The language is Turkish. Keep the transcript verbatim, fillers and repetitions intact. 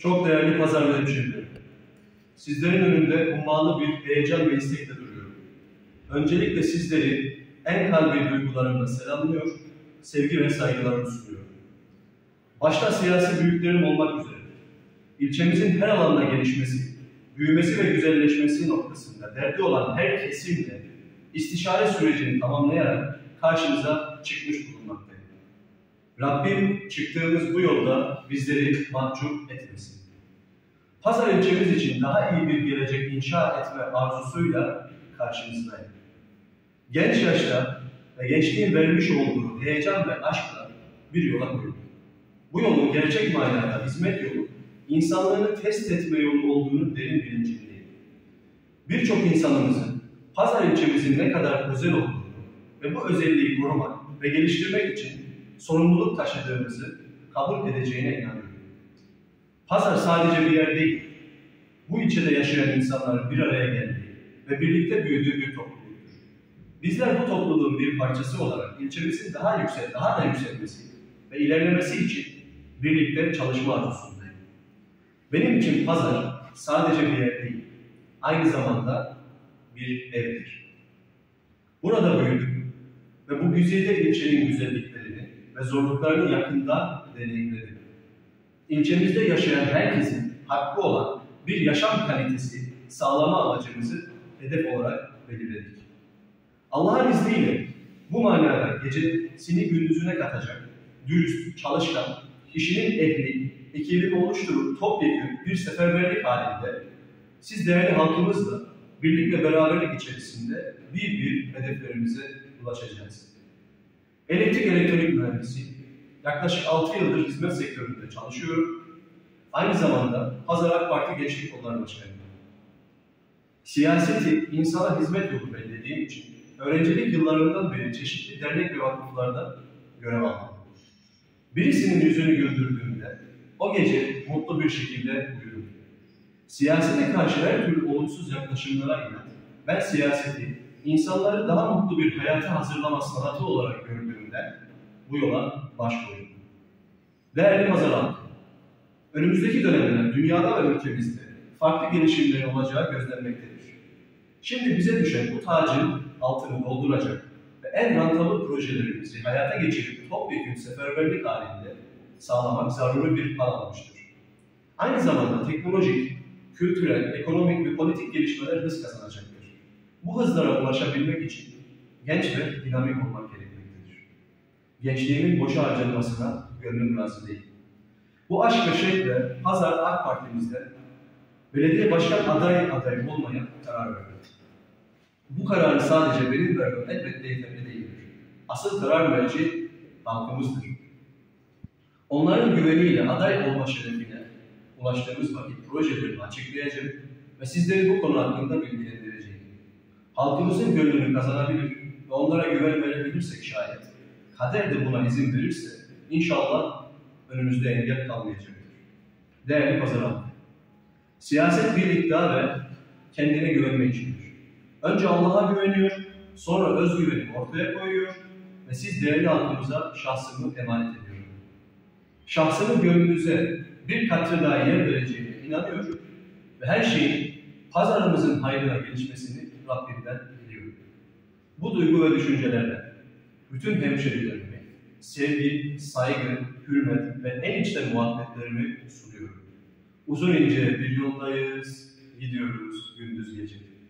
Çok değerli pazar ve hemşehrilerim, sizlerin önünde ummalı bir heyecan ve istekle duruyorum. Öncelikle sizleri en kalbi duygularımla selamlıyor, sevgi ve saygılarımı sunuyorum. Başta siyasi büyüklerim olmak üzere, ilçemizin her alanda gelişmesi, büyümesi ve güzelleşmesi noktasında derdi olan her kesimle istişare sürecini tamamlayarak karşınıza çıkmış bulunmaktayım. Rabbim çıktığımız bu yolda bizleri mahcup etmesin. Pazar ilçemiz için daha iyi bir gelecek inşa etme arzusuyla karşınızdayım. Genç yaşta ve gençliğin vermiş olduğu heyecan ve aşkla bir yola koyuldum. Bu yolun gerçek manada hizmet yolu, insanlığını test etme yolu olduğunu derin bilincindeyim. Birçok insanımızın Pazar ilçemizin ne kadar özel olduğunu ve bu özelliği korumak ve geliştirmek için sorumluluk taşıdığımızı kabul edeceğine inanıyorum. Pazar sadece bir yer değil, bu ilçede yaşayan insanların bir araya geldiği ve birlikte büyüdüğü bir topluluktur. Bizler bu topluluğun bir parçası olarak ilçemizin daha yüksek, daha da yükselmesi ve ilerlemesi için birlikte çalışma arzusundayım. Benim için pazar sadece bir yer değil, aynı zamanda bir evdir. Burada büyüdüm ve bu güzide ilçenin güzelliklerini ve zorluklarını yakından deneyimledim. İlçemizde yaşayan herkesin hakkı olan bir yaşam kalitesi sağlama amacımızı hedef olarak belirledik. Allah'ın izniyle bu manada gecesini gündüzüne katacak, dürüst, çalışkan, işinin ehli, ekibini oluşturup topyekun bir seferberlik halinde siz değerli halkımızla birlik ve beraberlik içerisinde bir bir hedeflerimize ulaşacağız. Elektrik elektronik mühendisi, yaklaşık altı yıldır hizmet sektöründe çalışıyorum. Aynı zamanda Pazar AK Parti Gençlik Kolları Başkanıyım. Siyaseti insana hizmet yolu belirlediğim için öğrencilik yıllarından beri çeşitli dernek ve vakıflarda görev aldım. Birisinin yüzünü güldürdüğümde o gece mutlu bir şekilde uyudum. Siyasete karşı her türlü olumsuz yaklaşımlara inat, ben siyaseti insanları daha mutlu bir hayata hazırlama sanatı olarak gördüğümden bu yola baş koydum. Değerli pazar halkı, önümüzdeki dönemler dünyada ve ülkemizde farklı gelişimlerin olacağı gözlenmektedir. Şimdi bize düşen bu tacın altını dolduracak ve en rantabıl projelerimizi hayata geçirip topyekun seferberlik halinde sağlamak zaruri bir plan almıştır. Aynı zamanda teknolojik, kültürel, ekonomik ve politik gelişmeler hız kazanacaktır. Bu hızlara ulaşabilmek için genç ve dinamik olmak gerekmektedir. Gençliğimin boşa harcanmasına gönlüm razı değil. Bu aşk ve şevkle Pazar AK Parti'mizde belediye başkan adayı adayı olmaya karar verdi. Bu kararı sadece benim vermem elbette yeterli değildir. Asıl karar merci halkımızdır. Onların güveniyle aday olma şerefine ulaştığımız vakit projelerini açıklayacağım ve sizleri bu konu hakkında bilgilendireceğim. Halkımızın gönlünü kazanabilir ve onlara güven verebilirsek şayet, kader de buna izin verirse inşallah önümüzde engel kalmayacaktır. Değerli pazar halkı, siyaset bir iddia ve kendine güvenme içindir. Önce Allah'a güveniyor, sonra özgüvenimi ortaya koyuyor ve siz değerli halkımıza şahsımı emanet ediyorum. Şahsımın gönlünüze bir katı daha yer vereceğine inanıyor ve her şeyin pazarımızın hayrına gelişmesini Rabbimden diliyorum. Bu duygu ve düşüncelerle bütün hemşerilerime sevgi, saygı, hürmet ve en içten muhabbetlerimi sunuyorum. Uzun ince bir yoldayız, gidiyoruz gündüz gece.